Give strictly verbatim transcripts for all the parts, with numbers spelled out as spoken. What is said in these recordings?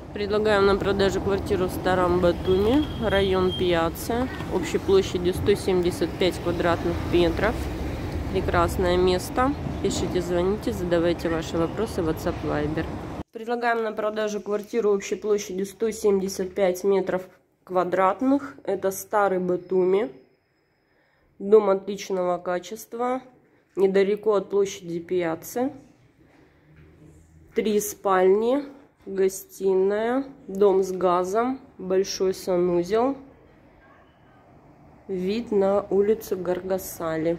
Предлагаем на продажу квартиру в Старом Батуми, район Пьяцца, общей площадью сто семьдесят пять квадратных метров. Прекрасное место. Пишите, звоните, задавайте ваши вопросы в WhatsApp, Viber. Предлагаем на продажу квартиру общей площадью сто семьдесят пять метров квадратных. Это Старый Батуми. Дом отличного качества, недалеко от площади Пьяцца. Три спальни. Гостиная, дом с газом, большой санузел, вид на улицу Гаргасали.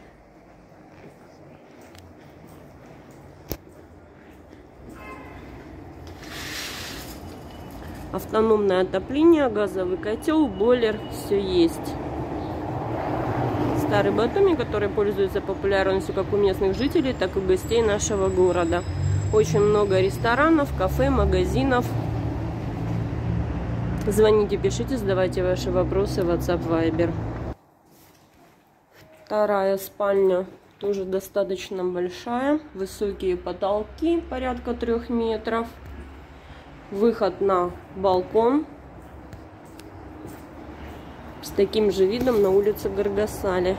Автономное отопление, газовый котел, бойлер, все есть. Старый Батуми, который пользуется популярностью как у местных жителей, так и у гостей нашего города. Очень много ресторанов, кафе, магазинов. Звоните, пишите, задавайте ваши вопросы в WhatsApp, Viber. Вторая спальня тоже достаточно большая. Высокие потолки, порядка трех метров. Выход на балкон с таким же видом на улицу Гаргасали.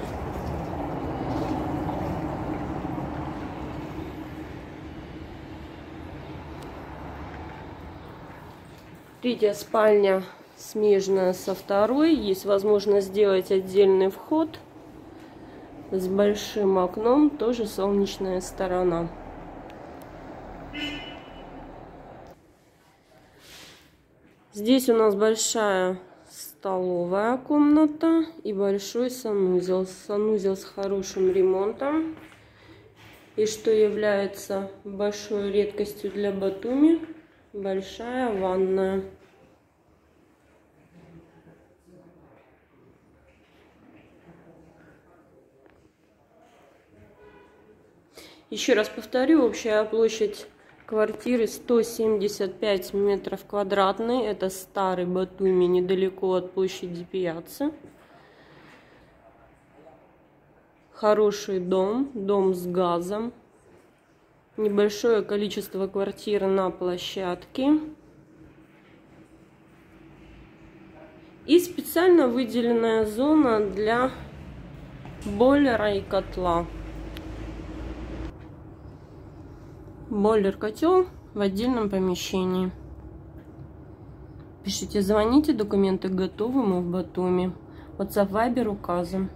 Третья спальня смежная со второй. Есть возможность сделать отдельный вход с большим окном. Тоже солнечная сторона. Здесь у нас большая столовая комната и большой санузел. Санузел с хорошим ремонтом. И что является большой редкостью для Батуми, большая ванная. Еще раз повторю, общая площадь квартиры сто семьдесят пять метров квадратных. Это Старый Батуми, недалеко от площади Пьяцца. Хороший дом, дом с газом. Небольшое количество квартир на площадке. И специально выделенная зона для бойлера и котла. Бойлер-котел в отдельном помещении. Пишите, звоните, документы готовы, мы в Батуми. WhatsApp, Viber указан.